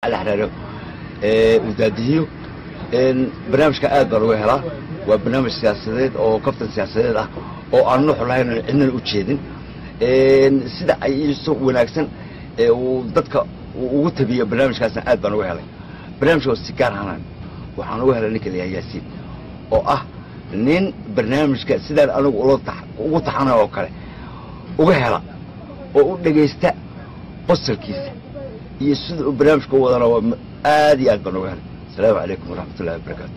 على حراره وداديو إن برنامج كأد بروحها وبرنامج سياسيات أو كفتة سياسيات أو أنو حلاين إننا الأجيدين إن سيدا يسوق وناكسن وضدك وتبي برنامج كأسن أد بروحها برنامج والسكر هنا وحنوها لنك اللي ياسين أو نين برنامج كسيدا أنا وطحنا وكله وجهلا ودقيستا قصر كيس يسود برنامج كوضنا وآدي أد بروحها السلام عليكم ورحمة الله وبركاته.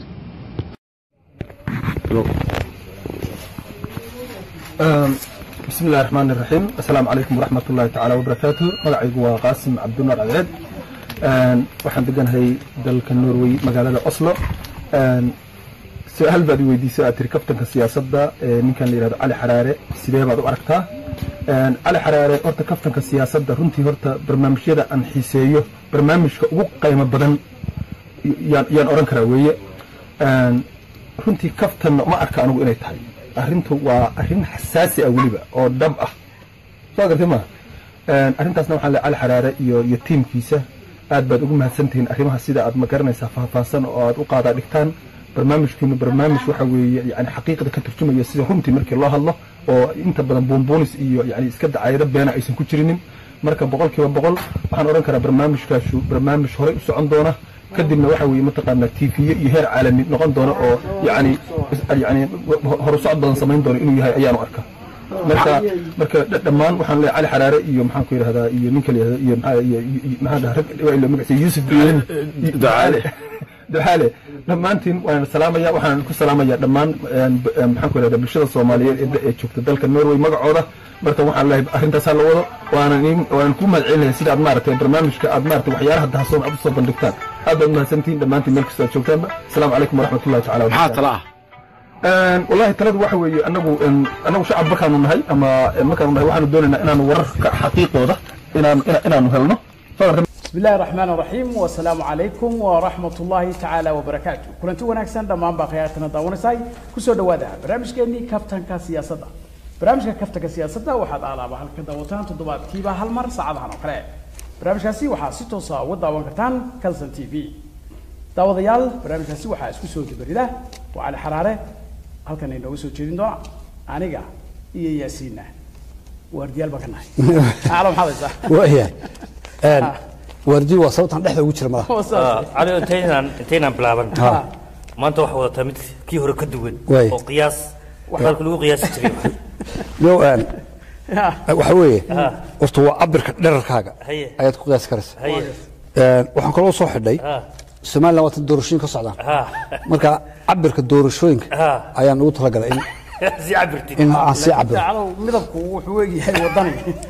بسم الله الرحمن الرحيم. السلام عليكم ورحمة الله تعالى وبركاته. مقعي هو قاسم عبد النور عبيد. waxaan deganahay dalka Norway magaalada Oslo. su'aal baad weydiisay aad tirkabtanka siyaasadda ninkan la yiraahdo Ali Xaraare sidee baad u aragtaa? Ali Xaraare horta kaftanka siyaasadda runtii horta barnaamijyada aan xiiseeyo barnaamijka ugu qiimo badan yaan oran karaa weeye runtii kaftan ma arka anigu inay tahay arrintu waa arrin xasaasi ah waliba oo dhab ah soo gartay ma arrintaasna waxaa la Ali Xaraare iyo tiimkiisa aad baad ugu mahadsantihiin arrimaha sida aad ma garanaysaa faahfaahsan oo aad u qaada dhigtaan barnaamijkiinu barnaamij waxa weeye yani xaqiiqada ka turjumaya sida runtii markii loo hadlo oo inta badan boonboonis iyo yani iska dacaayado beena aysan ku jirinin marka 100% waxaan oran karaa barnaamijkaashu barnaamij hore u socon doona kadibna waxa weeye mataqaana TV iyo heer caalami noqon doona oo yani hore socod badan sameyn doona inuu yahay ayaan u arkaa marka dhammaan waxaan leeyahay Ali Xaraare iyo maxaan ku yiraahdaa iyo ninka leeyahay iyo maxaa rag ila magaciisa Yusuf Biin duxaale dhammaantiin waan salaamaya waxaan ku salaamaya dhammaan maxaan ku yiraahdaa bulshada Soomaaliyeed ee joogta dalka Norway magacooda marka waxaan leeyahay arrintaas la wado waan ku magaceynayaa sida aad maaragtay barnaamijka aad maaragtay waxyaalaha dahasoon aad soo bandhigtaan aad baad mahadsantiin dhammaantiin meel kasta joogtaan assalaamu calaykum waraxmatullaahi ta'ala wabarakatuh والله تلاد واحد ويا أنا وشعب بكانوا نهاي أما مكانوا نهاي واحد دولنا إن أنا ورك حقيقة ده إن أنا نهلنا بسم الله الرحمن الرحيم والسلام عليكم ورحمة الله تعالى وبركاته كلنتو وناكسن دمان باقياتنا داونساي كسو دوادا برامج كني كابتن كسياسة برامج كابتن كسياسة واحد على بحال كداوتان تضبط كيبا هالمر ساعدها نقرأ برامج كسي واحد ستة صا وداون كتان كلسن تي في داوديال برامج كسي واحد كسو دبريده وعلى حرارة halkan ay noogu soo jeedin doona aniga iyo yaasiina wardiyaal bakanahay aalo maxaa waya wardi waa sababtan dhexda ugu jira malaha ali intaynan bilaaban maanta waxa wada tamid kii hore ka duwan oo qiyaas waxa lagu qiyaasi jiray loo waxa weeye horta waa cabirka dherarkaaga ayaad ku qiyaas karaysaa waxaan kaloo soo xidhay Soomaaliland waa doorashooyin ka socdaan marka cabirka doorashooyinka ayaan ugu talagalay in aan si cabiro midabku wuxuu weeyahay wadani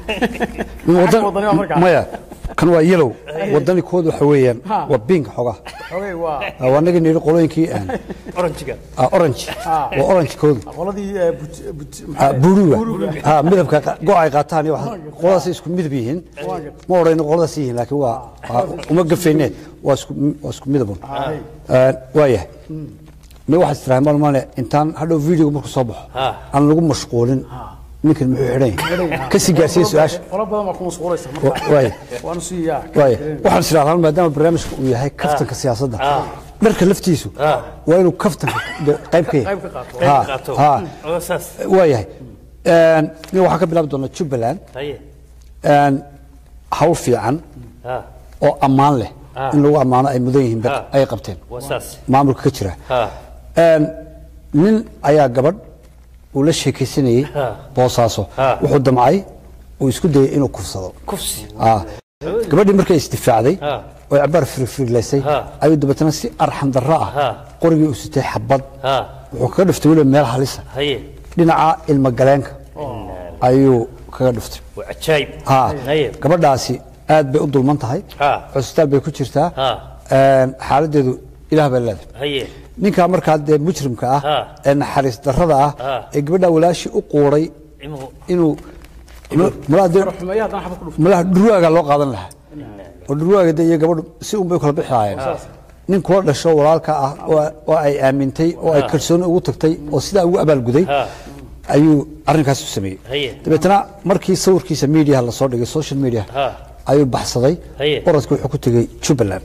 maya kan waa yellow wadani kood waxa weeyaan waa pink xogaa waa naga niir qolooyinkii orange waa orange kood qoladii buruga midabka go'ay qaataan wax qoladaas isku midab yihiin ma orayno qoladaas yihiin laakiin waa uma gafeyned waa isku midab waayahay ma waxa istiraamal maana intaan hadhow video markuu soo baxo aan lagu mashquulin ninkan muxuu xidhay ka sii gaarsiin su'aasha qolab badan ma ku mashquulaysa waay waan siiyaa waay waxaan istiraamal maadaama barnaamijku uu yahay kaftanka siyaasadda dharka laftiisu waa inuu kaftanka qayb ka qaato waayahay ni waxa ka bilaabi doona Jubaland hawl fiican oo ammaan leh in lagu amaano ay mudan yihiin dad ay qabteen maamulka ka jira nin ayaa gabadh uu la sheekaysanayay boosaaso wuxuu damcay uu isku dayay inuu kufsado gabadhii markay istifaacday oo cabar firfirlaysay ayuu dabatana si arxam darro ah qorigii u sitay xabad wuxuu kaga dhiftay weli meel halisa dhinaca ilma galeenka ayuu kaga dhiftay waa ajaayib gabadhaasi aad bay u dulman tahay cusbitaal bay ku jirtaa xaaladeedu ilaah baa leedahay ninka markaa dee mujrimka ah ee naxariis darrada ah ee gabadha walaashi u quuray inuu malaha dhurwaaga loo qaadan lahaa oo dhurwaaga dee iyo gabadhu si un bay kala bixi lahaayeen nin kula dhasho walaalka ah oo ay aamintay oo ay kalsooni ugu tagtay oo sidaa ugu abaalguday ayuu arrinkaas u sameeyey dabeetana markii sawirkiisa media la soo dhigay social media ayuu baxsaday orodka wuxuu ku tegey Jubbaland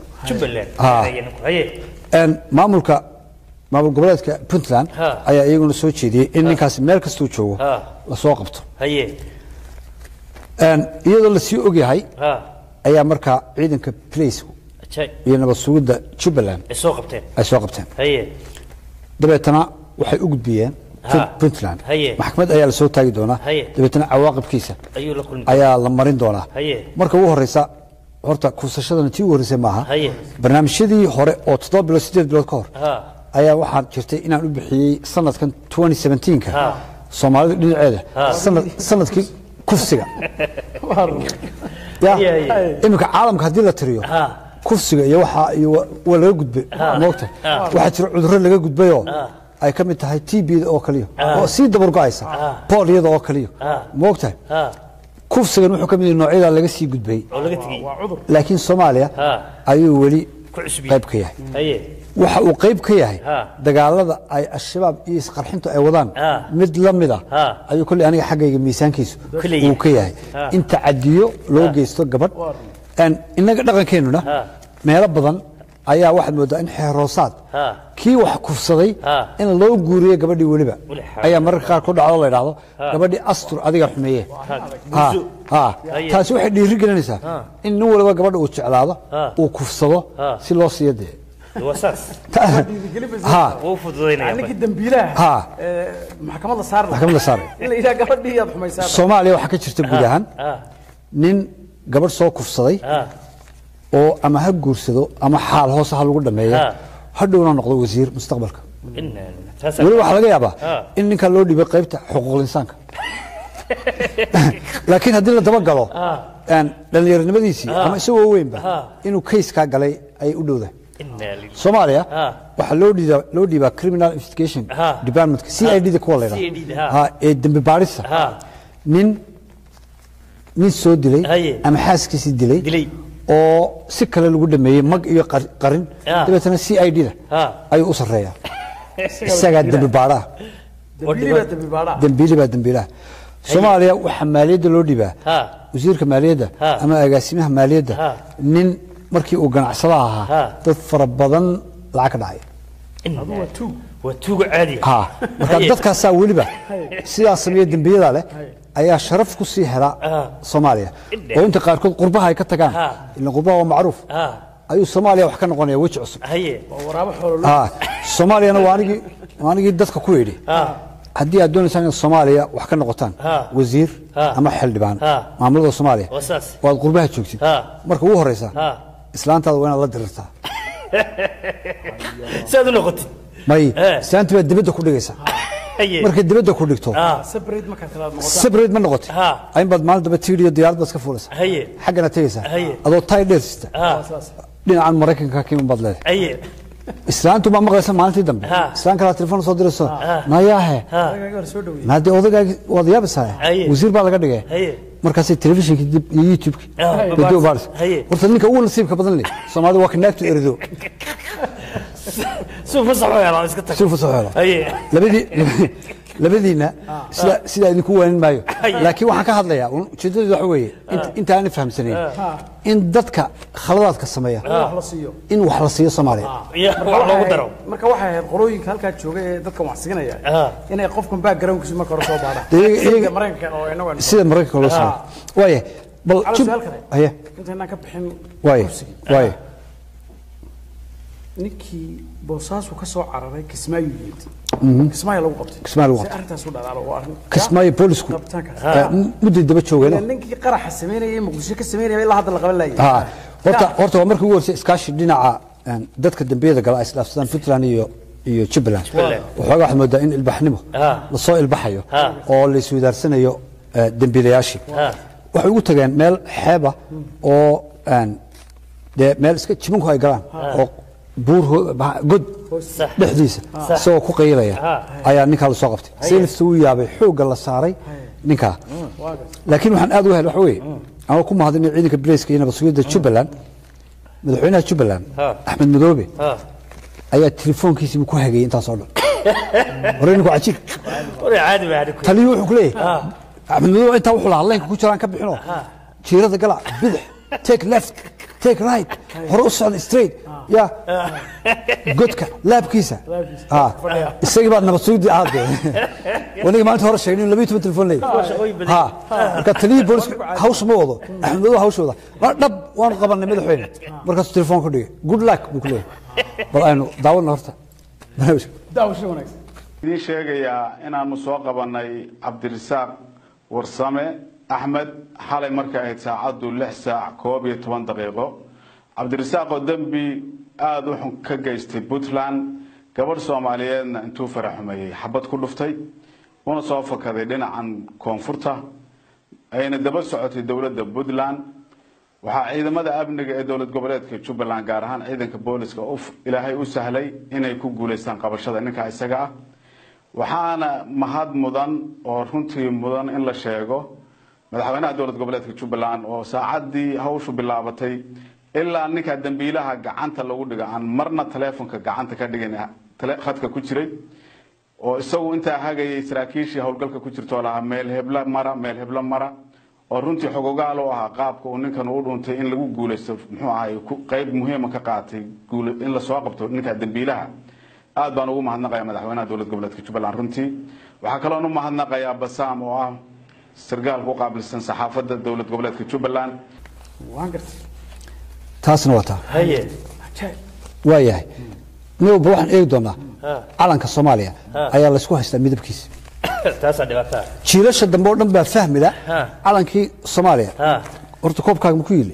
maamul goboleedka Puntland ayaa iyaguna soo jeediyay in ninkaas meel kasta uu joogo la soo qabto iyadoo la sii ogyahay ayaa markaa ciidanka police iyo nabad sugidda Jubbaland ay soo qabteen dabeetana waxay u gudbiyeen Puntland maxkamad ayaa la soo taagi doonaa dabeetana cawaaqibkiisa ayaa la marin doonaa marka ugu horeysa horta kuusashadana tii ugu horeysay maaha barnaamijyadii hore oo 7 bilood 8 bilood ka hor ayaa waxaan jirtay inaan u bixiyey sanadkan 2017ka Soomaalida dhinaceeda sanadkii kufsiga imika caalamka hadii la tiriyo kufsiga iyo waxa iyo laga gudbay moogta waxa jira cudurro laga gudbayo ay ka mid tahay TB oo kaliya oo si dabar go'aysa polio oo kaliya moogta kufsigan wuxuu ka mid yahay noocyada laga sii gudbay laakiin Soomaaliya ayuu wali qayb ka yahay waxa uu qayb ka yahay dagaalada ay al-shabaab iyo isqarxintu ay wadaan mid la mid ah ayuu kulli aniga xaggayga miisaankiisu uu ka yahay inta cadiyo loo geysto gabadh inaga dhaqankeenuna meelo badan ayaa waxa moodaa in xeeroosaad kii wax kufsaday in loo guuriyo gabadhii waliba ayaa mararka qaar ku dhacdo la yiraahdo gabadhii astur adiga xumeeyay taasi waxay dhiiri gelinaysaa in nin waliba gabadha uu jeclaado uu kufsado si loo siiyay وساس يعني دمبيلها محكمة صار إلا إذا قبل دي يضح ما يصير الصومالية وحكي شرت بجاهن نين قبل سو كفصلي أو أما هجورسدو أما حال هو سهل وقدر مية هدونا نقضي وزير مستقبلك ولو حلقة يابا إن كان لودي بقيبته حقوق الإنسان لكن هدينا تبقى أن لأن يرنبديسي أما يسوي وين به إنه كيس كاجلي أي أدوده Soomaaliya waxa loo dhiibaa criminal investigation department CID da kuwa leeyahay ee dambi baarista nin soo dilay ama xaaskiisii dilay oo si kale lagu dhameeyay mag iyo qarin dabeetana CID da ayuu u sareeyaa isaga dambi baaraha dambiilaha Soomaaliya waxa maaliyadda loo dhiibaa wasiirka maaliyadda ama agaasimaha maaliyadda nin markii uu ganacsada ahaa dad fara badan lacag ka dhacay waa tuugo caadi ah marka dadkaas waliba sidaas sameeyay dambiyada leh ayaa sharaf ku sii hela Soomaaliya oo inta qaar kood qurbaha ay ka tagaan in qurbaha waa macruuf ayuu Soomaaliya wax ka noqonaya wajh cusub waraabo xoolo Soomaaliyana waanigi dadka ku yeedhi haddii aad doonaysaan in Soomaaliya wax ka noqotaan wasiir ama xildhibaan maamulada Soomaaliya waad qurbaha joogtid marka ugu horeysa islaantaada waa inaad la dirirtaa saadu noqotid may islaantu waa dibadda ku dhigaysa markay dibadda ku dhigto separate ma noqotid ayn baad maalin daba tiiriyo diyaarad baad iska fuulaysa xaggana tegaysa adoo tay dheersista dhinacan Mareykanka kiin baad leedahay islaantu ma maqlaysa maalintii dambe islaan kala telefoon soo dirayso nayaahe maadii odagaaga wad yaabisay wasiir baa laga dhigay markaas telefishinka dib iyo YouTube video bars horta ninka ugu nasiibka badan leh Soomaaliya waa kanaagtu erido suufa saxoyala iska tag suufa saxoyala labadiina sida idinku waan maayo laakiin waxaan ka hadlayaa ujeedadu waxa weeye inta aan fahamsanayn in dadka khaladaadka sameeya in wax la siiyo Soomaaliya loogu daro marka waxa ay qorooyinka halka jooga ee dadka wax siinaya inay qofkan background-kiisa marka hore soo baadha Mareykanka oo inagu sida Mareykanka loo sameeyo waaye bal haya inta ka bixin waaye ninkii boosaasu ka soo cararay Kismaayo yimid Kismaayo lagu qabtay arrintaas u dhalaalo waa arrin Kismaayo boolisku muddo daba joogeen ninkii qaraxa sameeyay Muqdisho ka sameeyay ilaa hadda la qaban laayay horta waa markii ugu horeysay iskaashi dhinaca dadka dambiyada gala islaafsan Puntland iyo Jubbaland waxaa wax moodaa in ilbaxnimo la soo ilbaxayo oo la iswidaarsanayo dambiilayaashii waxay ugu tageen meel xeeba oo meel iska jimanku ay galaan oo buur god dhexdiisa soo ku qeylaya ayaa ninka la soo qabtay seeliftu uu yaabay xooga la saaray ninka laakiin waxaan aad u helay waxa weeye aan ku mahadinay ciidanka Brayska iyo nabadgelyada Jubbaland madaxweynaha Jubbaland Axmed Madoobe ayaa telefoonkiisa ku hagay intaas oo dhan wareenku cajiib caadi taliyo wuxuu ku leeyahay Axmed Madoobe inta wuxuu lahaa leenka ku jiraan ka bixino jiirada gala bidix take left take right hore u socda straight ya godka laabkiisa isagii baad nabad sugdi ahaadee waniga maanta hore sheegnay 12 telefoon leeyahay marka taliyii booliska hawsh ma wado axmedow hawshooda mar dhab waan qabanay madaxweyne markaas telefoon ku dhigay good luck buu ku leeyahay bal aynu daawana horta daawasho wanaagsan idin sheegayaa inaanu soo qabanay Cabdirasaaq Warsame Ahmed xalay markay ahayd saacadu 6 saac 12 daqiiqo Cabdirasaaq oo dambi aad u xun ka geystay Puntland gabadh Soomaaliyeedna intuu faraxumayay xabad ku dhuftay una soo fakaday dhinacan koonfurta ayna daba socotay dawladda Puntland waxa ciidamada amniga ee dawlad goboleedka Jubbaland gaar ahaan ciidanka booliska Ilaahay u sahlay inay ku guuleystaan qabashada ninka isaga ah waxaana mahad mudan oo runtii mudan in la sheego madaxweynaha dawlad goboleedka Jubbaland oo saacadii hawshu bilaabatay ilaa ninka dambiilaha gacanta lagu dhigo aan marna telefoonka gacanta ka dhigin khadka ku jiray oo isagu inta hagayay saraakiishii hawlgalka ku jirto laha meel hebla mara oo runtii xogogaal oo ah qaabka uu ninkan u dhuntay in lagu guuleysto muxuu ahay qayb muhiim ah ka qaatay in la soo qabto ninka dambiilaha aad baan ugu mahadnaqayaa madaxweynaha dawlad goboleedka Jubbaland runtii waxa kale oo u mahadnaqayaa Basaam oo ah sargaal ku qaabilsan saxaafadda dawlad goboleedka Jubbaland waan gartay taasna wata waayahay niyoba waxaan eegi doonaa calanka Soomaaliya ayaa la isku haystaa midabkiisa taasa dhibata jiilasha dambe oo dhan baa fahmida calankii Soomaaliya horta koobkaaga ma ku yili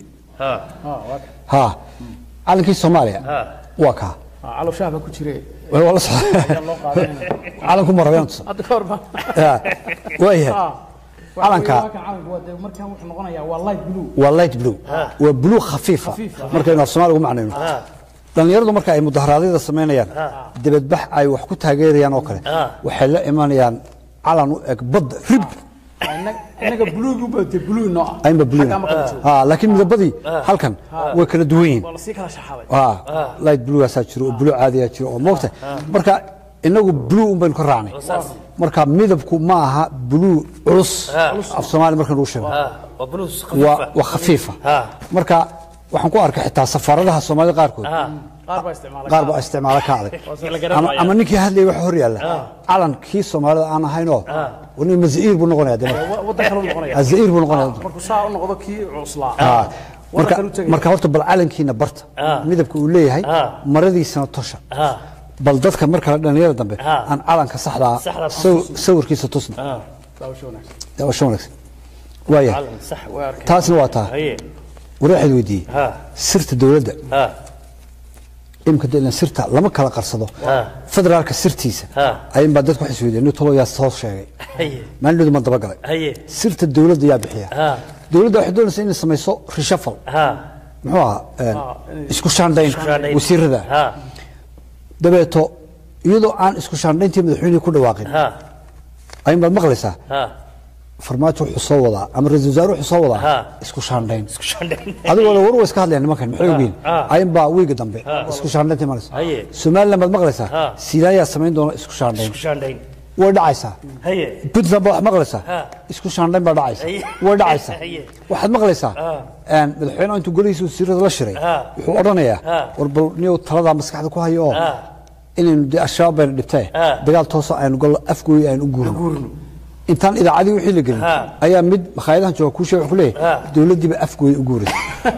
calankii Soomaaliya waa ka calo shaaba ku jiree wala calanku marabeen hadda korba waayahay calanka markaan wuxuu noqonayaa waa light blue waa blue khafiifa markaynu Soomaaliga u macnayno dhalinyaradu marka ay mudaharaadyada sameynayaan dibadbax ay wax ku taageerayaan oo kale waxay la imanayaan calan u eg bad rib inaga blue buu blue no ayma blue laakiin midabadii halkan way kala duwan yihiin wala si kala shaxaabay light blue asaa jiro oo blue caadi ah jiro oo moogta marka inagu blue un baan ka raacnay marka midabku ma aha blue culus af Soomaali marka uu sheego waa khafiifa marka waxaan ku arkay xitaa safaradaha Soomaalida qaarkood qaar baa isticmaala ka adag ama ninkii hadlay wax hor yaala calankii Soomaalida aan ahayno wani maziir buu noqonayaa wadan kale uu noqonayaa maziir buu noqonayaa markuu saa u noqdo kii cuslaa marka horta bal calankiina barta midabka uu leeyahay maradiisana tosha bal dadka marka dhalinyarada dambe aan calanka saxda sawirkiisa tusna daawasho wanaagsan waayahay taasna waa taa waraxid weydii sirta dawladda imka deelan sirta lama kala qarsado federaalka sirtiisa ayaan baa dadku xisweeyeen inuu tolo yaa soo sheegay maalidu ma daba galay sirta dawladda yaa bixiya dawladda waxay doonaysaa inay samayso reshuffle muxuu isku shaandhayn wasiirada dabeeto iyadoo aan isku shaandhayntii madaxweynaha ku dhawaaqin ayaan baad maqlaysaa farmaajo wuxuu soo wadaa ama ra'iisul wasaare wuxuu soo wadaa isku shaandhayn adigu wala war iska hadlayaan nimankan maxay ogeen ayaan baa wiiga dambe isku shaandhaynta maraysa Soomaaliland baad maqlaysaa Silaaya sameyn doona isku shaandhayn way dhacaysaa Puntland baa wax maqlaysaa isku shaandhayn baa dhacaysaa way dhacaysaa waxaad maqlaysaa madaxweynaha intuu golihiisa wasiirada la shiray wuxuu oranayaa war bal niyo talada maskaxda ku hayo inaynu Al-Shabaab aynu dhibtay dagaal toos ah aynu gol afgooy aynu u guurno intaan idaacadii wixii la gelin ayaa mid makhaayadahan jooga ku sheegay wuxuu leeyahay dawladdiiba afgooy u guuray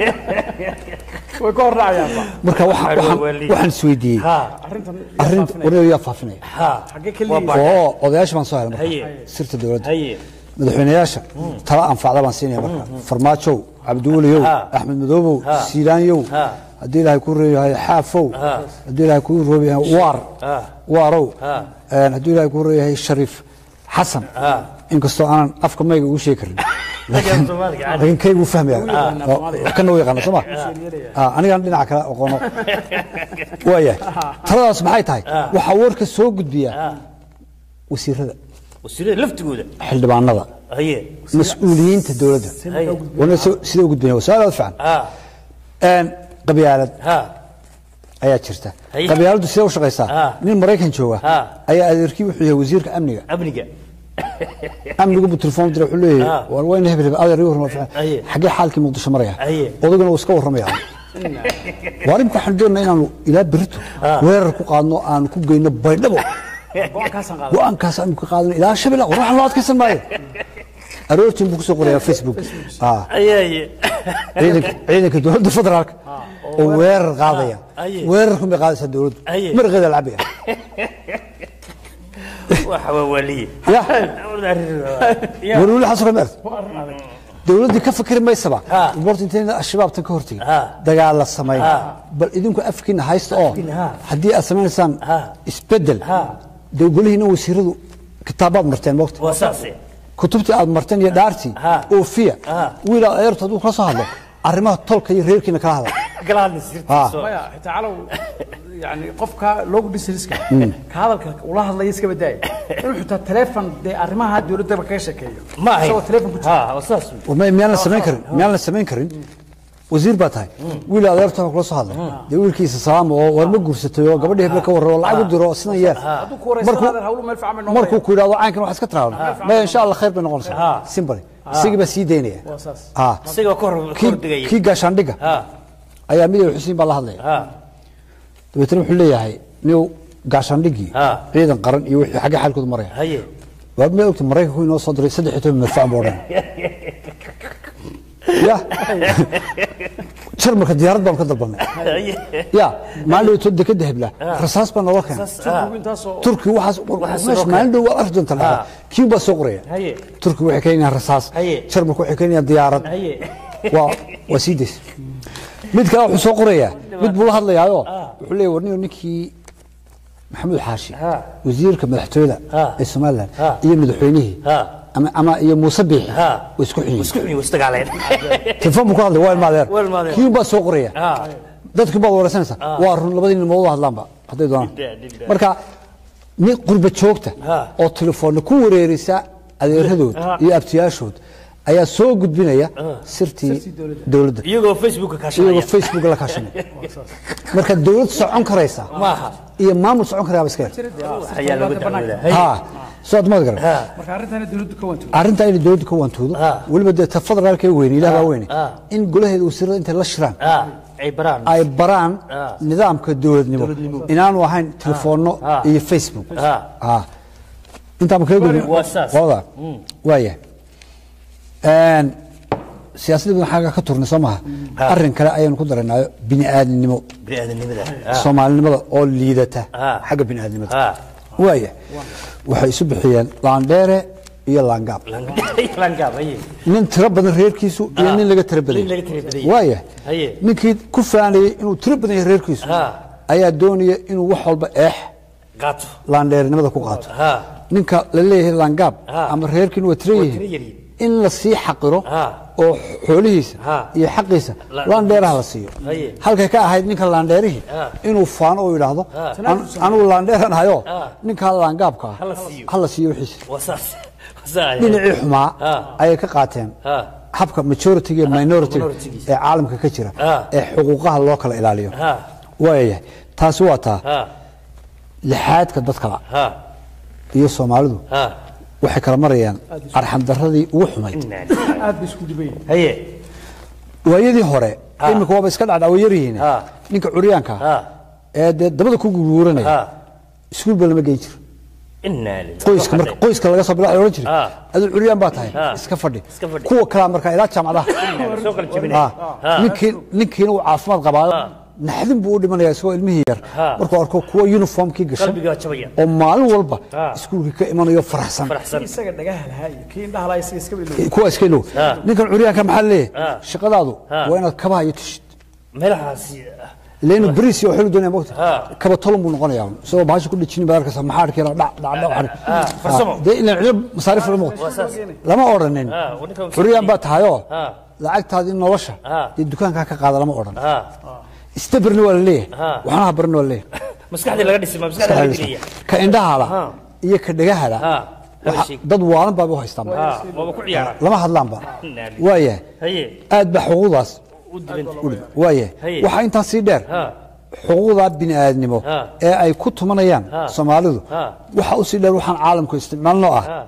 way ka horraacayaan marka waxaan isweydiiyey arrinta wariyaa faafinaya xagee kaliya oo odayaasha baan soo helay marka sirta dawladda madaxweynayaasha tala anfacda baan siinaya marka farmaajow cabdiweliyow axmed madoobow siilaanyow haddii ilaahay ku reeyahay xaafow haddii ilaahay ku reeyahay waarow haddii ilaahay ku reeyahay shariif حسن إنك استوعنا أفكار ما يقول شيء كريم لكن كيف يفهم يعني كأنه يقنا سمع أنا عندنا عكرة وقنا وياه ترى سمعت هاي وحورك السوق بيا وسير هذا لفت جوده حل بعض النظر هي مسؤولين الدولة وانا سوق بيا وسأل فعلا أن قبيلة ayaa jirta qabyaaladu sida u shaqeysaa nin Mareykan jooga ayaa adeerkii wuxuu yahay wasiirka amniga amnigu telefoon diray wuxuu leeyahay war weyn hebel adeer iyo horma xagee xaalkii muqdisho maraya odaguna uu iska warramaya warin ku xandoona inaanu ilaa birito weerar ku qaadno aan ku geyno baydhabo go'aankaas aan ku qaadno ilaa shabeelle waxaan loo adkaysan maayo aroortii buu ku soo qorayaa Facebook ciidanka dowladda federaalka oo weerar qaadaya weerarku ma qaadaysa dowladdu marqada lacabaya وحوالي يا ولولي حصر مرت دولتي كفكر ما يسبع بورت انتين الشباب تنكورتي دقال السماي بل إذنكم أفكين هايست حدي أسمان إنسان يسبدل دولي هنا ويصيروا كتابات مرتين وقت واساسي كتبتي على مرتين يا دارتي وفيا ولا أيرت هذوك خلاص هذا أرماه طلق يريركنا كهذا قلنا تعالوا يعني قفك لوج بيسرسك كهذا والله الله يسكب بداي حتى التليفون دي أرمها دولته بكيشة كيو ما هي سوى التليفون أساس وما ميانا السمين كرين وزير باتاي ولا أيرت هذوك خلاص هذا يقول كيس سلام ورمجور ستيو قبل يهبل كور والله عقد دروس سنيات مركو كولا وعين كانوا حسكت راهم ما إن شاء الله خير بنقول سيمبلي سيجي بس يدينيه سيجي كور كي قاشان دقة أيام مية الحسين بالله الله تبتلم حلية هاي نيو قاشان دقي عيدا قرن يوحي حاجة حالكم مرة هي وابن وقت مرة هو إنه صدر يصدق حتى من الفعل بورن يا شرمك الديارات بام كذا بام يا ما له تود كده هبلا رصاص بنا وكان تركي وحاس ما عنده أرجو تلا كيوبا صغرية تركي وحكينا الرصاص شرمك وحكينا الديارات وسيدس mid kale wuxuu soo qorayaa mid buu la hadlayaa wuxuu leeyahay warniyo ninkii maxamed xaashi wasiirka madaxtooyada ee Soomaaliland iyo madaxweynihii ama iyo Muuse Biixi oo isku xiyay istagaaleen telefoon ku hadlay waa maadeer kii baa soo qoraya dadku baa waraysanaysa waa run labadii nin wada hadlaanba haday doonaan marka mid qurba joogta oo telefoon ku wareerisa adeeradood iyo abtiyaashood ayaa soo gudbinaya sirtii dawladda iyagoo Facebook la kaashanay marka dawlad socon karaysa maaha iyo maamul socon karaya iska ayaa lagu dacwada soo ma garan marka arrintan dawladdu ka wantoodo waliba ta federaalka weyn ilaaha weyn in golaheedu wasiirada inta la shiraan ay baraan nidaamka dawladnimo inaanu ahayn telefoonno iyo Facebook inta ma kala gudbin waaya siyaasadda xaga ka turna Soomaha arrin kale ayaan ku daranayo bini'aadanimo Soomaalinimada oo liidata xagga bini'aadanimada waaya waxay isu bixiyeen laandheere iyo laangaab nin tiro badan reerkiisu iyo nin laga tiro badan waaya ninkii ku faanayay inuu tiro badan reerkiisu ayaa doonaya inuu wax walba qaato laandheernimada ku qaato ninka la leeyahay laangaab ama reerkiinu waa tiro yihiin in la sii xaqiro oo xoolihiisa iyo xaqiisa laandheeraha la siiyo halkay ka ahayd ninka laandheerihii inuu faano oo yiraahdo anigu laandheeran hayo ninka laangaabka hala siiyo wixiisa dhinacii xumaa ayay ka qaateen habka majority iyo minority ee caalamka ka jira ee xuquuqaha loo kala ilaaliyo waayahay taasi waa taa lixaadka dadka iyo Soomaalidu waxay kala marayaan arxam daradii ugu xumayd aad bay isku dibay waayadii hore imika waa iska dhacdaa way yarihiin ninka curyaanka ee dabada ku guuranaya iskuul bal ma geyn jiro qoyska laga soo bilaabo oran jiray aduu curyaan baa tahay iska fadhi kuwa kala marka ilaa jaamacadaha ninkiina uu caafimaad qabaa naxdin buu u dhimanayaa isagoo ilmihii yar markuu arko kuwa uniformkii gashan oo maalin walba iskuulka ka imanayo faraxsan isaga dhagaha lahaa kii indhaha lahaa isaga iska bilow kuwa iska bilow ninkan curyaanka maxaa leeyahay shaqadaadu waa inaad kabaha iyo tishid meelahaasi leenu bariis iyo xilli doonaya moqta kaba tolon buu noqonayaa soo baasha ku dhijin baarka maxaad keenaa dhac farsamo ilaa cilib masaarif lama oranin curyaan baa tahayo lacagtaadii nolosha iyo dukaanka ka qaada lama oran استبرني ولا ليه وحنا برني ولا ليه مسكحدي laga dhisay mas'aladda digriya ka indhaha la iyo ka dhagaha la dad waalan baa u haystaan ma ku ciyaaraan lama hadlaan ba waaya aad ba xuquuqdaas waaya waxa inta si dheer xuquuqda bini'aadanimo ee ay ku tumanayaan Soomaalidu waxa u si dheer waxaan caalamku isticmaalno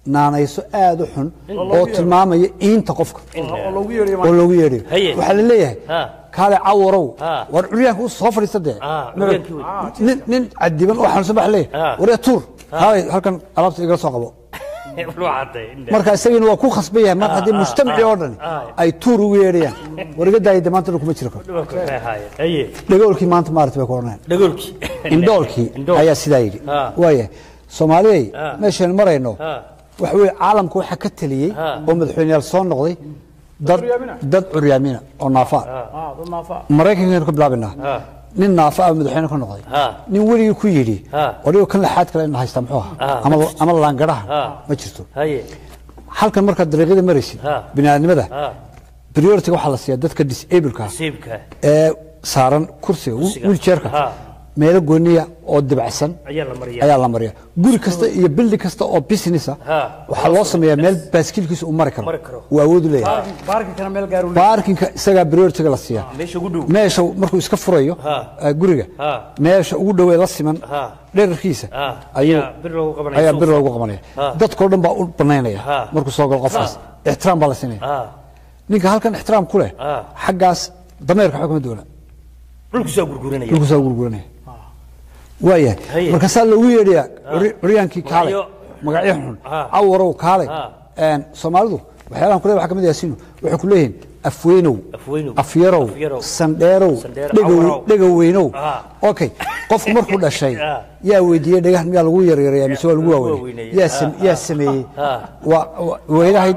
naanayso aad u xun oo tilmaamaya inta qofka oo loogu yeeriyo oo loogu yeeriyo waxa la leeyahay kaale cawrow war curyaanka u soo fadhiisade nin cadiban oo xanuunsan baa leeyahay war tuur halkan alaabta igala soo qabo marka isagana waa ku khasban yahay mar haddii mujtamaci oo dhan ay tuur ugu yeedhayaan wariga daayida maanta kuma jiro karo dhagoolkii maanta maaragtay bay ku odhanayaan indhoolkii ayaa sidaa yidhi waayahay soomaaliyey meeshaan marayno waxa weeye caalamka waxaa ka taliyey oo madaxweyneyaal soo noqday dad curyaamina oo naafaa maraykankaynu ka bilaabaynaa nin naafa ah madaxweyne ka noqday nin weligii ku yidhi waliba kan laxaad kale in haysta muxuu ahaa ama laangaraha ma jirto halkan markaad dariiqyada maraysid bini'aadnimada priority waxaa la siiyaa dadka disableka ee saaran kursiga wheelchairka meelo gooniya oo dibacsan ayaa la mariyaa guri kasta iyo bildi kasta oo businessa waxaa loo sameeyaa meel baaskiilkiisa uu mari karo uu awood u leeyahay baarkinka isagaa priority-ga la siiyaa meesha markuu iska furayo guriga meesha ugu dhowee la siman dherarkiisa ayaa bir loogu qabanaya dadkao dhan baa u banaynaya markuu soo galo qofkaas ixtiraam baa la siinaya ninka halkan ixtiraam ku leh xaggaas dameerka waxba kama doona dhulkusaa gurguranaya waayahay markaasaa loogu yeedhayaa curyaankii kaalay magacyo xun cawarow kaalay soomaalidu waxyaalahan kule waxa ka mid yaasiino waxay ku leeyihiin afweynow afyarow sandheerow dhegaweynow okay qofku markuu dhashay yaa weydiiyey dhagahan miyaa lagu yaryarayaa mise waa lagu waaweynay yaa sameeyey weylahayd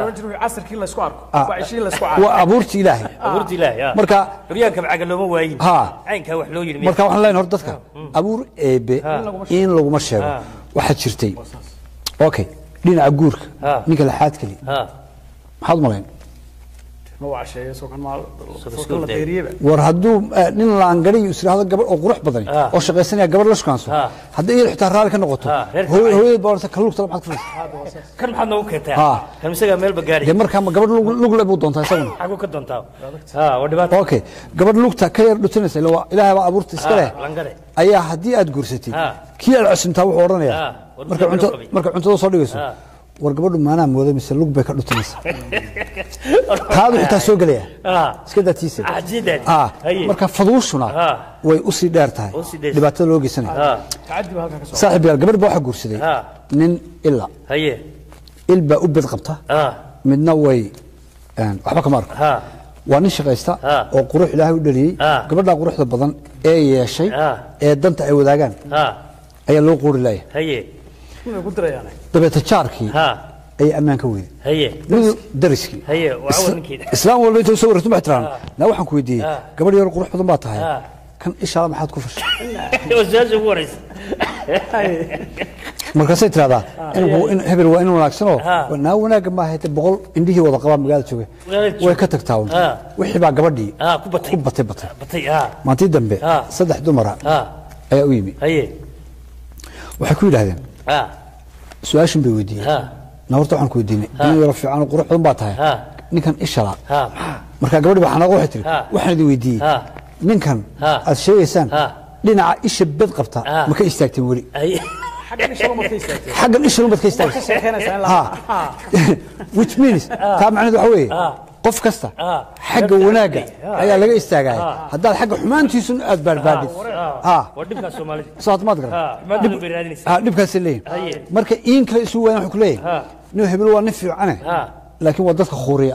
waa abuurtii ilaahay marka marka waxaan leenahay hor dadka abuur eebe in laguma sheego waxaa jirtay okay dhinaca guurka ninka laxaad keli maxaad u malayn war hadduu nin laangari israahdo gabadh oo qurux badan oo shaqaysanaya gabadh la shukaanso haddii iyada xitaa raalli ka noqoto hooyada baa orta kalluugta maxaad ku faysaa kan maxaad noogu keentaa kan isaga meel bagaari de markaa gabadh lug le buu doontaa isaguna xagu ka doontaa waa dhibaato okay gabadh lugta ka yar dhutinaysa ilaahay baa abuurta iska leh ayaa haddii aad guursatid kii aad cusubtaa wuxuu odhanayaa marka cuntada soo dhigayso war gabadhu maanaa mooday mise lug bay ka dhutinaysa taadu xitaa soo gelaya iska daatiisa marka faduushuna way u sii dheer tahay dhibaatada loo geysanaya saaxiib yaal gabadh baa waxaa guursaday nin ila il baa u bed qabta midna way waxba kama arko waa nin shaqaysta oo qurux ilaahay u dhaliyey gabadhaa quruxda badan ee yeeshay ee danta ay wadaagaan ayaa loo quuri laaya dabeeta jaarkii ayay ammaan ka weyday dariskii islaam walba inta soo waragto ma ixtiraam naa waxaan ku weydiiyey gabadh yar qurux badan baa tahay kan ishaala maxaad ku fashay markaasay tiraahdaa hebel waa in wanaagsanoo naa wanaagga ma ahayte boqol indhihii wada qabaa magaalada jooga way ka tagtaa wixii baa gabadhii ku batay maantii dambe 3 dumara ayaa u yimi waxay ku yidhaahdeen su-aashin bay weydiiyeen nabarta waxaan ku weydiinay nin yaro fiican oo qurux badan baa tahay ninkan ishala markaa gabadhi baa xanaaqo waxay tiri waxaan idin weydiiyey ninkan aad sheegaysaan dhinaca isha bed qabta ma ka istaagteen weli xaggan isha lumad ka istaagtay which means taa macnaheedu waxa weeye qof kasta xagga wanaagga ayaa laga istaagaya haddaad xagga xumaantiisun aad baadhbaadhid dhibkaas leeyihin marka iin kale isu wayan waxay ku leeyihin nin hebel waa nin fiicane laakiin waa dadka khuuriya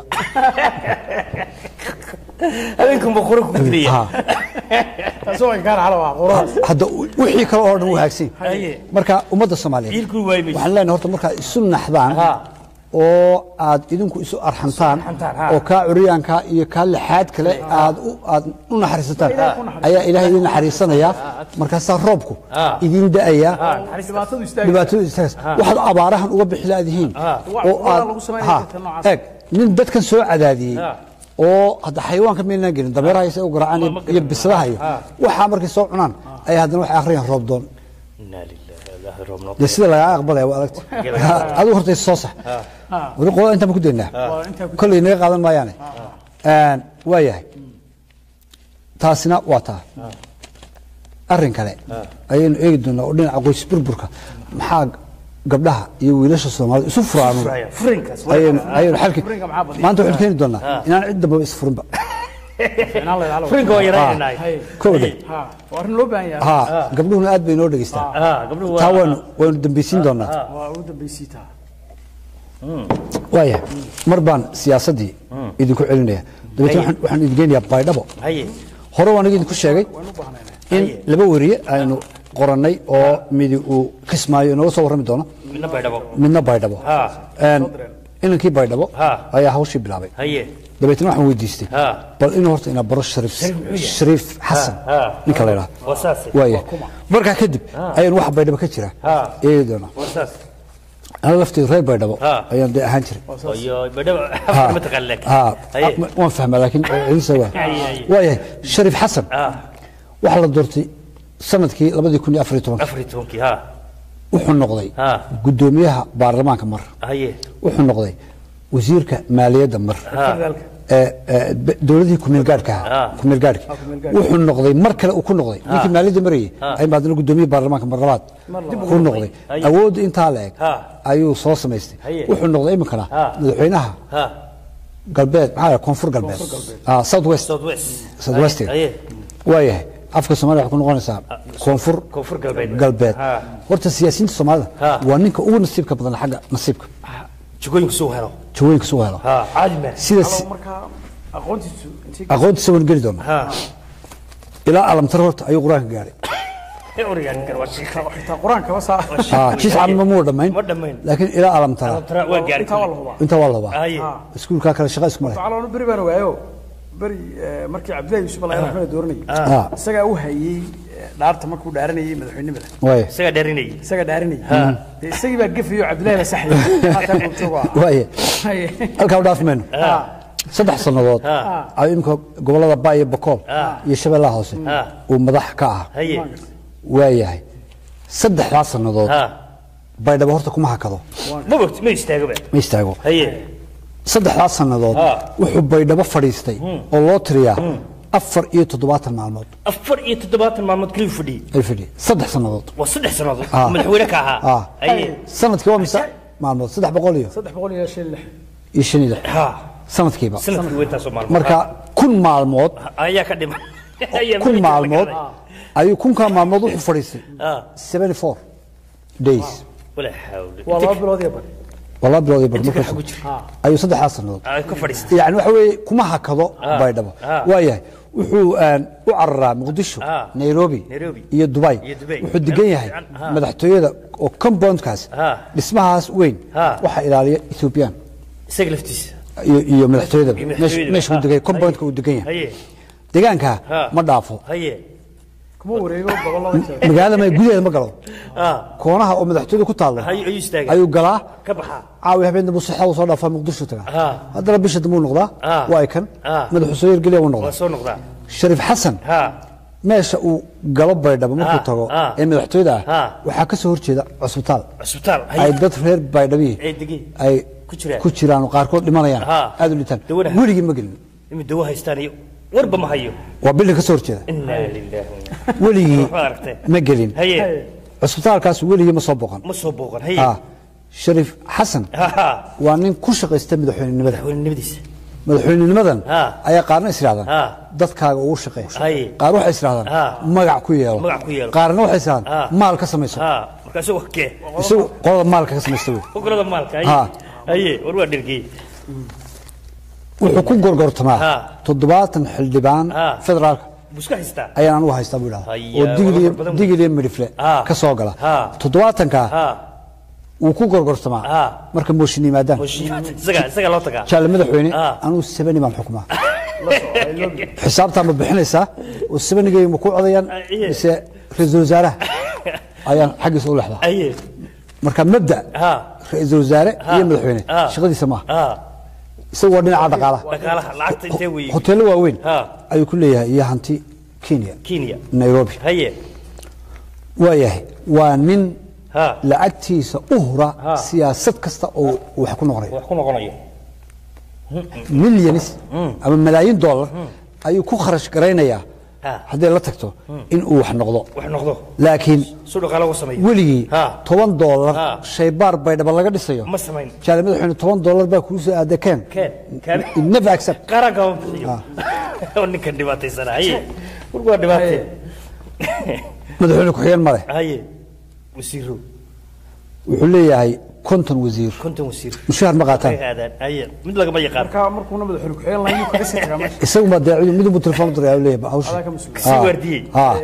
hadda wixii kale oo dhan wanaagsan marka ummadda soomaaliyeed waxaan leenahay horta markaa isu naxdaan oo aad idinku isu arxantaan oo kaa curyaanka iyo kaa lixaad kale aad u naxariisataan ayaa ilaahay idin naxariisanaya markaasaa roobku idin da'aya dhibaatadu istaagas waxaad abaarahan uga bixi laadihiin oo aad eeg nin dadkan soo cadaadiyey oo hadda xayawaanka meelnaan gelin dameeraha isay u garaacaan iyo bisadaha iyo waxaa markay soo cunaan ayaa haddana waxay akhriyaan roob doon de sida lagaa aqbalaya waa adagta adigu horta soo sax weli qolada intaan ku daynaa kolley naga qaadan maayaane waa yahay taasina waa taa arrin kale ayaynu eegi doonaa oo dhinaca qoys burburka maxaa gabdhaha iyo wiilasha Soomaaliyeed isu furaano ayaan xalki maanta waxaan keeni doonaa inaan cid daba is furinba furinka waa yaraynaay kooda warin loo baahan yahay gabdhuhuna aad bay noo dhageystaan taa waanu dambaysiin doonaa waa u dambaysiitaa waaya mar baan siyaasadii idinku celinaya dabeetana waxaan idin geynayaa baydhabo hore waan idinku sheegay in laba wariye aynu qorannay oo midi uu Kismaayo inoo soo warrami doono midna baydhabo inankii baydhabo ayaa hawshii bilaabay dabeetana waxaan weydiistay bal inuu horta ina baro Shariif Xasan ninka la yiraahdo waaya markaa kadib ayaan wax baydhabo ka jira eedona أنا لفتي غير بيدبو أيام ده أهانتري أيوة بيدبو ما تقلك ما فهم لكن إنسى وياه شريف حسن وحلا دورتي سنة كي لابد يكون أفريتون كي ها وحن نقضي قدوميها برلمان كمر وحن نقضي وزيرك مالية دمر دولتي كمل جارك وحن نقضي مركل وكل نقضي يمكن مالية دمرية أي بعدين قدومية برلمان كمرات كل نقضي أود أنت عليك أيوه صوص ميستي وحن نقضي أي مكان مدحينها قلبات معايا كونفور قلبات ساوث ويست وياه أفكار الصومال يكون غنى كونفور قلبات ورت السياسيين الصومال وانك أول نصيبك بدل حاجة نصيبك جوينك سوهلا عادي ما سيدس أقونت سوون قلدهم إلى ألم ترورت أي قرآن قاري قرآن كوسا شيء عم ممر دمين لكن إلى ألم ترى أنت والله سكول كاكل الشغال اسمه تعالوا نبري بنا وياه بري مركي عبد الله يوسف الله يرحمه دورني سجى وهاي دارت مكو دارني مدحوني مدح سجى دارني سجى بقف يو عبد الله مسحي واي الكاو داف منه صدح سنوات أيامك قبل هذا باي بكول يشبه الله حسين ومدح كاه واي صدح سنوات باي دبورتكم هكذا ما يستاهل صدح سنوات وحب باي دب فريستي الله تريا أفر تضباط المعلومات كل الفدي صدح سنوات من حولك أي سنة كم معلومات صدح بقوليه يشيل سنة كيبا مركا كل معلومات كل معلومات أيو كل كام معلومات وحفريستي 74 days ولا حول والله بلودي برضو أيو صدح سنوات يعني وحوي كم هكذا بايدبا وياه وحو وعرّا مقدشو نيروبي iyo Dubai wuxuu degan yahay madaxtooyada oo compound kaas dhismahaas weyn waxa ilaaliya Ethiopian saglaftiis iyo madaxtooyada meesha uu degay compound ka uu degan yahay deegaanka ma dhaafo kuma wareego gobolada magaalada ma gudaheeda ma galo koonaha oo madaxtooyada ku taalo ayuu galaa ka baxa caawi habeen buu saxaw soo dhaafaa muqdisho taga hadana bisha dambuu noqdaa waa kan madaxu soo yergeliya uu noqdaa Shariif Xasan meesha uu galo baydhabo markuu tago ee madaxtooyada waxa ka soo horjeeda cusbitaal ay dad reer baydhabi ay ku jiraan qaarkood dhimanayaan aad u litaan wurigi ma gelin dawo haystaan iyo warba ma hayo waa bil ka soo horjeeda inna lillahi wurigi ma gelin cusbitaalkaas wurigi ma soo booqan Shariif Xasan waa nin ku shaqeystay madaxweynenimadan ayaa qaarna israadaan dadkaaga ugu shaqeey qaar waxa israadaan magac ku yeelo qaarna waxa israadaan maal ka sameeyso markaas isoo qolada maalka ka sameeysto qolada maalka war waa dhirgii wuxuu ku gorgortamaa 70 xildhibaan federaalka buska haysta ayaan anigu haystaa buu ilaahay oo digiliye midifle ka soo gala 70ka uu ku gorgortamaa marka mooshin yimaadaan isaga loo tagaa jaale madaxweyne anigu 7 baan xukumaa xisaabta ma bixinaysaa oo 7gay ma ku codayaan mise ra'iisul wasaaraha ayaan xaqiisa u leexdaa marka mabda ra'iisul wasaare iyo madaxweyne shaqadiisa ma isagoo dhinaca dhaqaalaha lacagta intee weeyay hoteelo waaweyn ayuu ku leeyahay iyo hanti Kenya Nairobi waayahay waa nin lacagtiisa u hura siyaasad kasta oo wax ku noqonayo milyanis ama malaayiin dollar ayuu ku kharash gareynayaa haddii la tagto in uu wax noqdo laakiin weligii $10 shaybaar baydhaba laga dhisayo jaale madaxweyne $10 baa kuu soo aaday keen never accept qaranka ma bixiyo ninkan dhibaataysanahay waa dhibaatay madaxweyne ku xigeen male wasiiro wuxuu leeyahay konton wasiir mushaar ma qaataan mid laga ma yaqaan markuu madaxweyne ku xigeen lahayn ka sii tagaa meesha isagu ma daacid mid uu telefoon diray leeyahay hawsha si wardiyay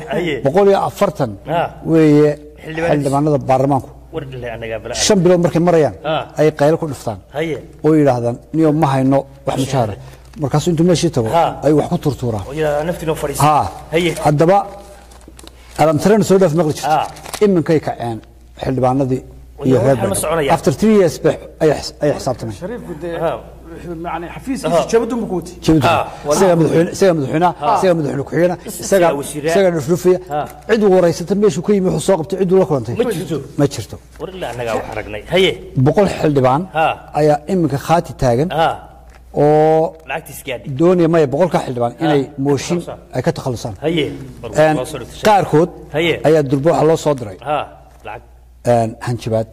140 weeye xildhibaanada baarlamaanku shan bilood markay marayaan ay qayl ku dhiftaan oo yiraahdaan niyo ma hayno wax mushaar markaas intuu meeshii tago ay wax ku turtuuraan naftiina fariisan haddaba alam tareen soo dhaaf maqli jirta iminkay kaceen xildhibaanadii iyo after 3 years ay xisaabtameen shariifku يعني حفيز جابدهم بكوتي سجى مدحونا ku xigana isaga dhufrufiya cid wareysata meeshu ka yimi wuxuu soo qabtay cid la kulantay ma jirto war ilaa anaga wax aragnay haye boqol xildhibaan ayaa iminka khaati taagan oo lacagtiis gaadhi doonaya ma boqolka xildhibaan inay mooshin ay ka takhalusaan haye qaarkood ayaa durbo waxa loo soo diray lacag hanjabaad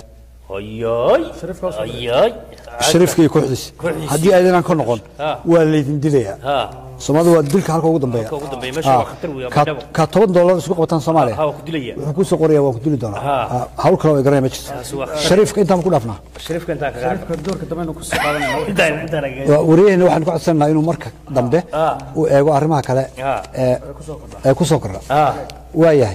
shariifkii kooxdiis haddii aydan ka noqon waa leedin dilaya Soomaalidu waa dilka halka ugu dambeeya ka $10 isku qabtaan Soomaaliya wuxuu ku soo qorayaa waa ku dili doonaa hawl kale oo garay ma jirto shariifka intaan ku dhaafnaa shariifka intaan ka doorka dambe inuu ku soo qaadanayo wariyayna waxaan ku codsanaynaa inuu marka dambe uu eego arrimaha kale ee ku soo kordha waa yahay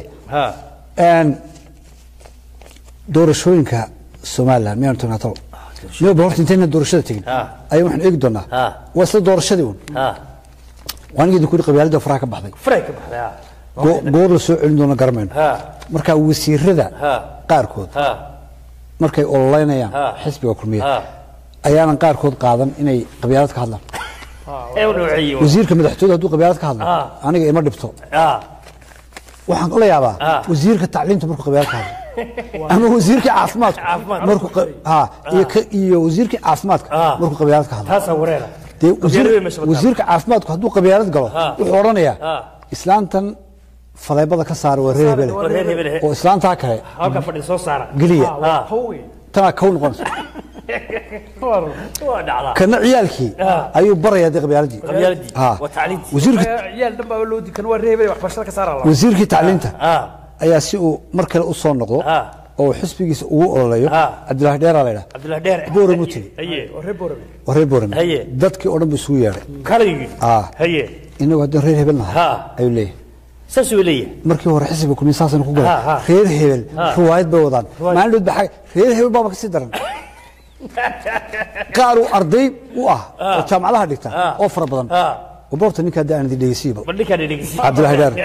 doorashooyinka Soomaaliland miyaan toonato niyo boorta intayna doorashada tagin ay waxaan eegi doonaa waa isla doorashadii waan idin ku qabyaalada faraha ka baxday goor la soo celin doona garmayno marka wasiirada qaarkood markay ololeynayaan xisbiga kulmiye ayaanan qaarkood qaadan inay qabyaalad ka hadlaan wasiirka madaxtooyada hadduu qabyaalad ka hadlo aniga ima dhibto waxaan la yaabaa wasiirka tacliinta markuu qabyaalad ka hadlo ama wasiirka caafimaadka markuu iyo wasiirka caafimaadka markuu qabyaalad ka hadlo taas wareera wasiirka caafimaadku hadduu qabyaalad galo wuxuu oranayaa islaantan faleebada ka saar waa reer hebel oo islaanta kale halka fadhi soo saara galiya tana ka noqonaysa kana ciyaalkii ayuu barayaa qabyaaladii waa tacliintii wasiirka ciyaal dhanba loo dikan waa reer hebel wax barashada ka saara wasiirka tacliinta ayaa si uu mar kale u soo noqdo oo xisbigiisa ugu ololeeyo Cabdullaahi Dheer la yiraahdo Cabdullaahi Dheer boore muti reer boore dadkii oo dhan buu isugu yeeray kaligii haye inagu hadda reer hebel nahay ayuu leeyahay saasuu leeyahay markii hore xisbiga kulmiye saasan ku galay reer hebel riwaayad bay wadaan maalin baxay reer hebel baa ka sii daran qaaru arday u ah oo jaamacadaha dhigta oo fara badan وبورت نيكا دان دي ديسيبل بديكا دي ديسيبل عبد الله هدار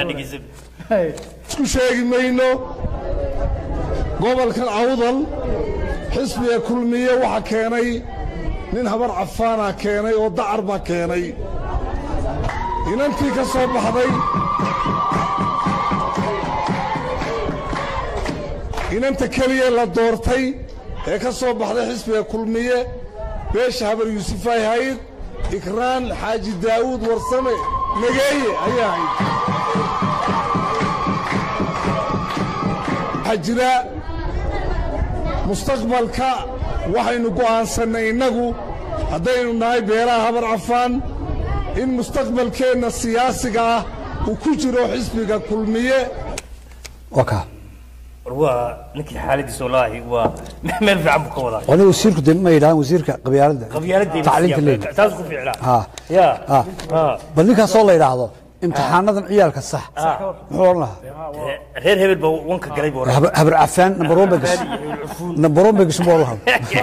isku sheegi mayno gobolkan awdal xisbiga kulmiye waxa keenay nin habar cafaana keenay oo dacar ba keenay inantii ka soo baxday inanta kaliya la doortay ee ka soo baxday xisbiga kulmiye beesha habar yuusuf ay hayd إكران حاجي داود ورسمي نجاية أيها حجراء مستقبل كا وحي نقوان سنة إنه هدين ناي بيرا هبر عفان إن مستقبل كينا السياسي وكجرو حزبك كلمية وكا هو نكي حالدي والله هو ما ينفع عمك والله وانا وزيرك دم يدان وزيرك قبيالدي تعليمت الليل تاسكو في اعلام يا بل ninka soo leeyahay imtixaanadan ciyaalka sax wuxuu lahaa reer hebel baa wanka galay boo habar afaan number 1 bagas number 1 bagas boo lahaa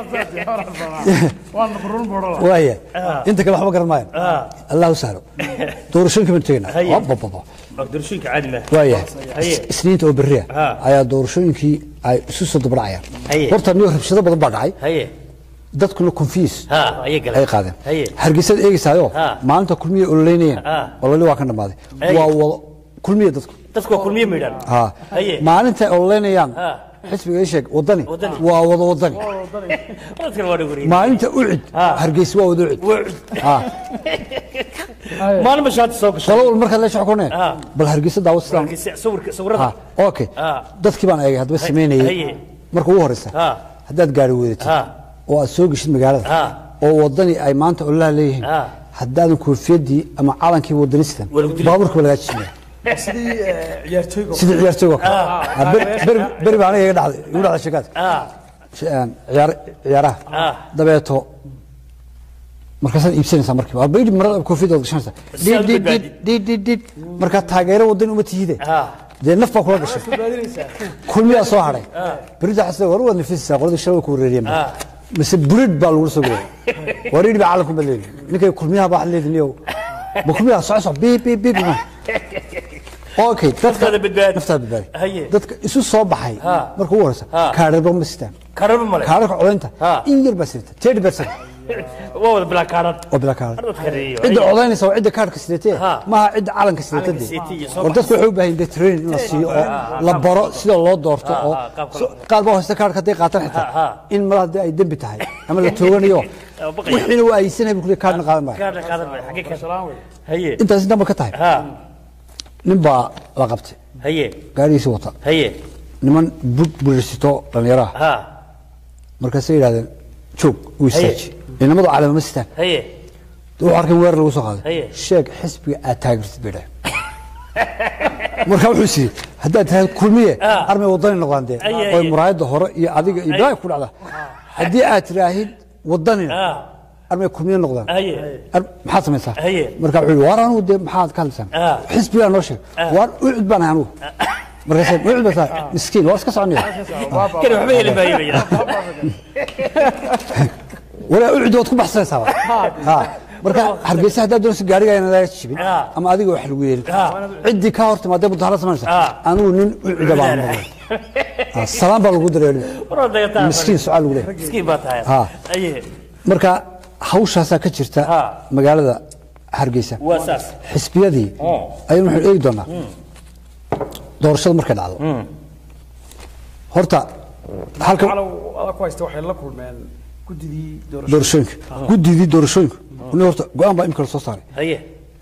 waan number 1 boo lahaa waaya inta kale waxba garan maayo allah sahlo doorashooyinka mintayna baba doorashooyinka caadi ma waaya isniinta oo bariya ayaa doorashooyinkii ay isu soo dabrayaan horta niyo rabshado badan baa dhacay dadkuna confuse ay qaadeen hargeysada eegisaayo maalinta kulmiye ololeynayeen olole waa ka dhamaaday waa kulmiye dadku kulmiye meedhan maalinta ololeynayaan حسب ايش وطني ووطني ما انت قعد هرقيس وودعد ما انا مشات سوق صلوا المركز ليش حكونا بل هرقيس داو السلام صورها اوكي dadkii baan eegay hadba sameeyay markuu u horeysa hadaad gaari weydid oo soo gashid magaalada oo wadani ay maanta u leeyihiin hadaad koofiyadii ama calankii wadanistan baaburka laga jimay sidii ciyaartooyga beri baan iga dhacday igu dhacday shaqada ciyaaraha dabeeto markaas iibsanaysa markii waa baydi marada koofiyada gashanaysa did marka taageero wadan uma tihiide dee naf baa kula gashay kulmiyaa soo haray berida xasna war wad nafisa qolada shaqo ku reeriyay mise burid baa lagu soo galay wareed baa calanku baleeyay ninkay kulmiyaa baa leediniyo ma kulmiyaa soo bi اوكي نفtada badbaadi naftada badbaadi dadka isu soo baxay markuu u horeysa kaarabo mastaan kaarabo male kaarabo codeynta in yar basirta 30% waa bila kaaran cid codeynaysa waa cid kaarka sideetay ma cid calanka sideetay dadku waxay u baahan yihiin training in la siiyo oo la baro sida loo doorto oo qaar baa hoosta kaarka haday qaataan xitaa in malaha ay dambi tahay ama la tooganayo wixii uu aysanay buu kaarna qaadan baa xaqiiqatan salaam haye intaas damba ka tahay نبى لقبته هي قال يسوطه هي نمن بوليسيتو دنيرا ها marka sayraadeen joog wiisaaj inamadu calaamad mastaan هي uu arkay weer lagu soo qaaday sheeg xisbiga aad taageertid bidhay marka wuxuu si hadaa tahay kulmiye armay wadani noqdaan oo muraayada hore iyo adiga ibaa ku dhacda hadii aad tiraahid wadanina armay kulmiye noqdaan maxaa sameeysaa marka wuxuu waraan u maxaad ka halsan xisbiga noo sheeg war u cudbaan aanu marka say u cudbaa miskiin waa iska soconaya kale waxba yeelin baayay wala u cudud ku baxsanaysaa ha marka hargeysa hadaa doonaysa gaariga inaa laga jibin ama adiga wax lagu yeelin cidii ka hortimaada mudahara sameeysa anu nin u cudbaan salaam baa lagu dareeray miskiin su'aal lagu leeyahay miskiin baa tahay marka hawshaasa ka jirta magaalada Hargeysa waasaas xisbiyadii ayuu wuxuu eeg doonaa doorashada markay dhacdo horta halka ala ku haysta waxay la kulmeen gudidii doorashooyinka inuu horta go'aan baa imka soo saaray haye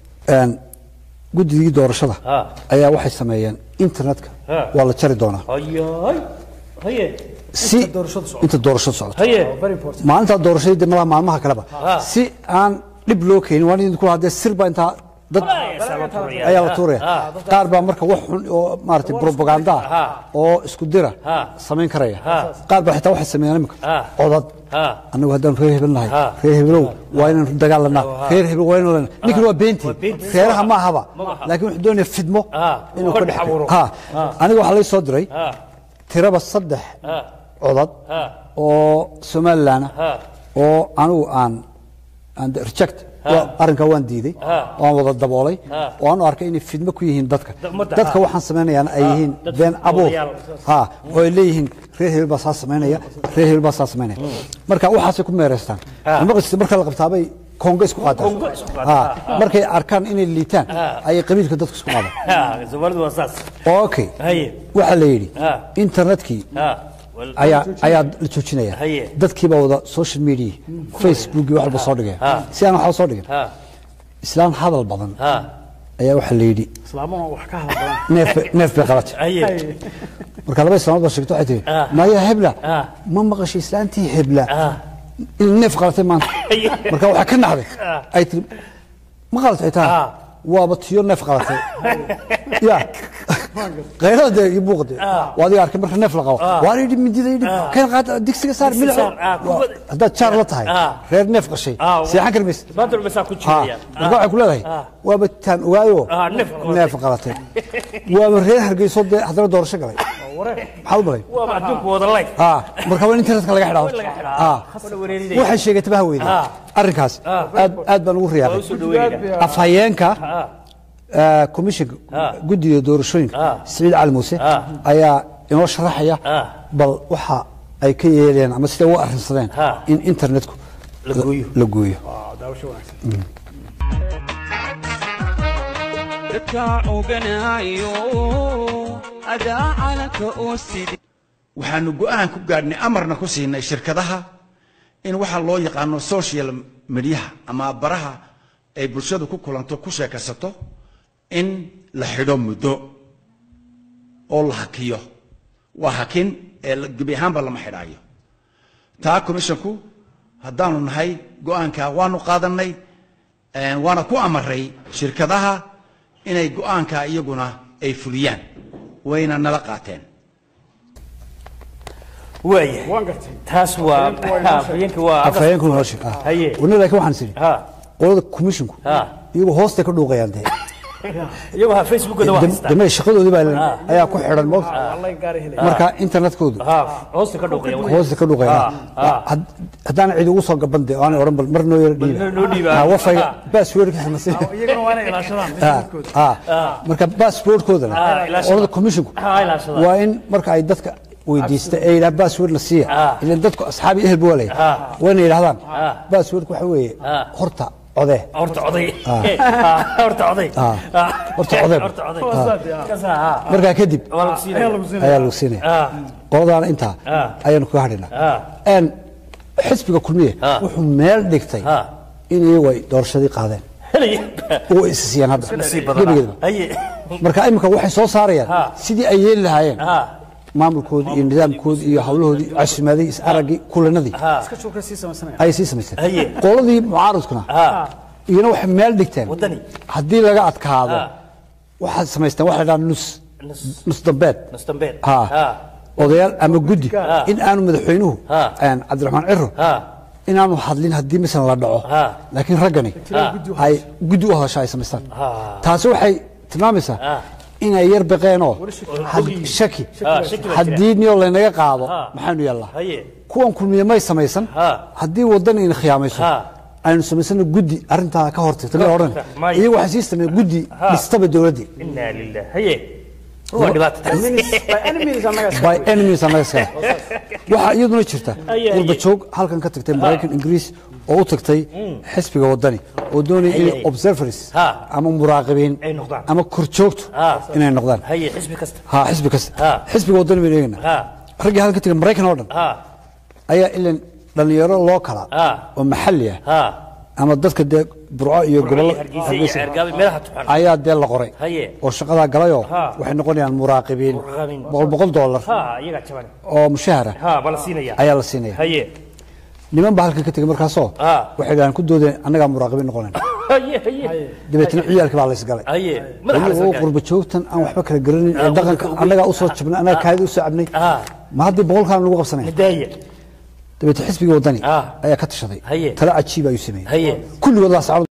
gudidii doorashada ayaa waxay sameeyeen internetka waa la jari doonaa haye si inta doorashada socoto maalinta doorashada maalmaha kaleba si aan dib loo keenin waan idinku hadee sirba inta dad ayaa la tuuraya qaar baa marka wax xun oo maartay propaganda oo isku dira sameyn karaya qaar baa xitaa waxa sameeyaan imika codad anagu haddaan reer hebelnahay reer hebelow waa inaan dagaalanaa reer hebel waa inaan ninkan waa beenti reeraha ma ahaba laakiin wuxuu doonayaa fidmo inuu ka dhex aniga waxa la soo diray tiraba 3 codad oo Somaliland oo anigu aan reject arrinka waan diiday oo wada daboolay oo aan arkay in fidmo ku yihiin dadka waxaan sameeyaan ay yihiin been abuur oo ay leeyihiin reer hebel baa sameynaya marka waxaas ku meereystaan marka la qabtaabay Congress ku qaaday markay arkaan inay liitaan ay qabiilka dadku isku qaadaan Soomaalidu waa saas okay waxa la yiri internetkii ayaa la joojinaya dadkii baa wada social media Facebook iyo waxba soo dhigay si aan waxa soo dhigay islaam hadal badan ayaa waxa la yiri islaamuna wax ka hadal neef baqalat marka laba islaam baa sheegtay xitay ma ya hebla ma maqashay islaantii hebla in neef qalatay maanta marka waxa ka naxday ay ma qalatay taa waaba tiyo neef qalatay ya غيره يبوغد وادي arkay marka neef la qabo waa yidhi midida yidhi kan qaad digsiga saar milix hada char la tahay reer neef qashay seexan karmis badal masa ku jiray waxa ku leedahay waaba tan waayo neef qalatay waa reer Hargeysa hadana doorasho galay maxaa u balay waa adduunku wada lay marka waa internetka laga xidhaa waxa sheegatay baa weeyday arrinkaas aad baan ugu riyaaqay afhayeenka كوميشن قدي دورشوين سعيد علي موسى ayaa inoo sharaxaya bal waxa ay ka yeeleen ama sida uu arrinsadeen in internetku la gooyo daawasho wanaagsan dadka oganayo adaa calanka oo sidii waxaanu go'aan ku gaadhnay amarna ku siinay shirkadaha in waxa loo yaqaano social media ama baraha ay bulshadu ku kulanto ku sheekaysato in la xidho muddo oo la hakiyo waa hakin gebi ahaanba lama xidhaayo taa commissionku haddaanu nahay go'aanka waanu qaadanay waana ku amaray shirkadaha inay go'aanka iyaguna ay fuliyaan wayna nala qaateen وايه تاس وا afayeenka waa afayeenku hoosha haye wana laakiin waxaan sii qolada commissionku iyagu hoosta ka dhuuqayaan de iyagu ha facebookada wax istaa dama shaqadoodii baa ayaa ku xiran marka internetkoodu hoosta ka dhuuqayaan hadaan cid ugu soo gabande oo aan oran bal mar noo yar dhiiba wafayga password ka xamasi iyaguna waa inay ilaashadaan marka passwordkooda qolada commissionku waa in marka ay dadka weydiista ay ila password la siiya ila dadku asxaabi ehel boolay wana yiraahdaan password waxa weeye horta oday marka kadib ayaa lagu siinaya qodaan inta ayaan ku hadhinaa xisbiga kulmiye wuxuu meel dhigtay in iyagu ay doorashadii qaadeen oo isiyaan hadda marka imika waxay soo saarayaan sidii ay yeeli lahaayeen maamulkooda iyo nidaamkooda iyo hawlahooda casimaday is aragii kulanadii iska shukra si samaysanaya ay si samaysteen qoladii mucaaradkuna iyana wax meel dhigteen hadii laga adkaado waxa samaysteen waxa la nus dambeed odayaal ama guddi in aanu madaxweynuhu aan Cabdiraxmaan Ciro in aanu hadlin hadii misan la dhaco laakiin ragani ay guddi u hadashay samaystaan taasi waxay tilmaamaysaa in ay yar baqeeno shaki hadii niyo la naga qaado maxaanu yalla kuwan kulmiye may samaysan hadii wadan in khiyaamayso aynu samaysan guddi arinta ka hortay tani oran iyagu waxa siistamay guddi dhistaba dawladda inna lillahi haye waa dhibaato by enemies anaga waxa iyaduna jirta walba joog halkan ka tagtay Mareykan Ingiriis oo u tagtay xisbiga wadani oo doonay in observers ama muraaqibiin ama korjoogto inay noqdaan xisbi kasta xisbiga wadani weeyna ragii halkan ka tagay Mareykan oo dhan ayaa ilan dhalinyaro loo kala oo maxalli ah ama dadka de burco iyo gobol ayaa de la qoray oo shaqada galayo waxay noqonayaan muraaqibiin $100 oo mushahara ayaa la siinaya niman baa halkan ka tagay markaasoo waxay dhahan ku doodeen annaga muraaqibiin noqonayna dabeetna ciyaalka baa la isgalay oo qurba joogtan aan waxba kala garanin ee dhaqanka annaga u soo jabnay annaga kaadi u soo cabnay ma hadii boqolkaan lagu qabsanay dabeetna xisbiga wadani ayaa ka tashaday tala cajiib ayuu sameeyay kulli wada